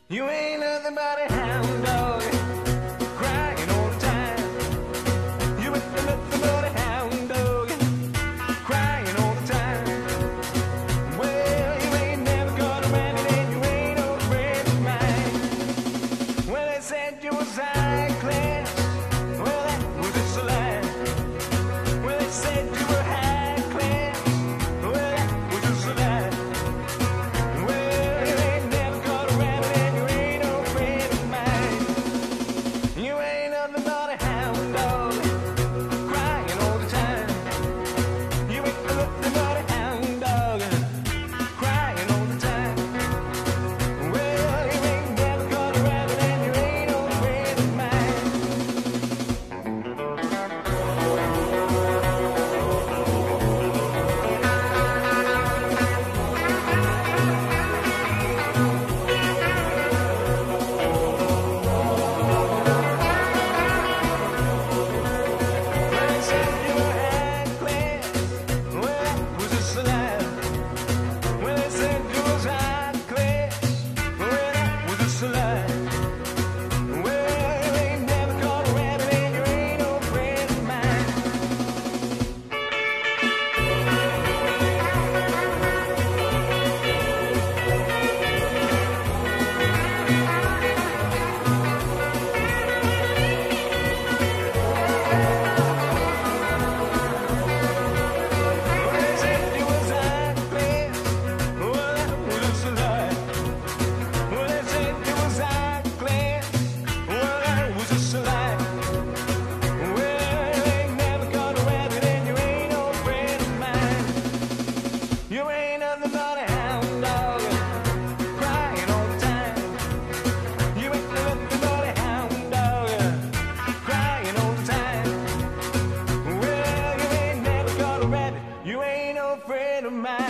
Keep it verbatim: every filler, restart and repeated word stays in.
You ain't nothing but a hound dog, crying all the time. You ain't nothing but a hound dog, crying all the time. Well, you ain't never got a rabbit and you ain't no friend of mine. Well, they said you was high class, well, that was just a lie. Well, they said you were high class, well, that was just a lie. You ain't nothing but a hound dog, crying all the time. You ain't nothing but a hound dog, crying all the time. Well, you ain't never got a rabbit, you ain't no friend of mine.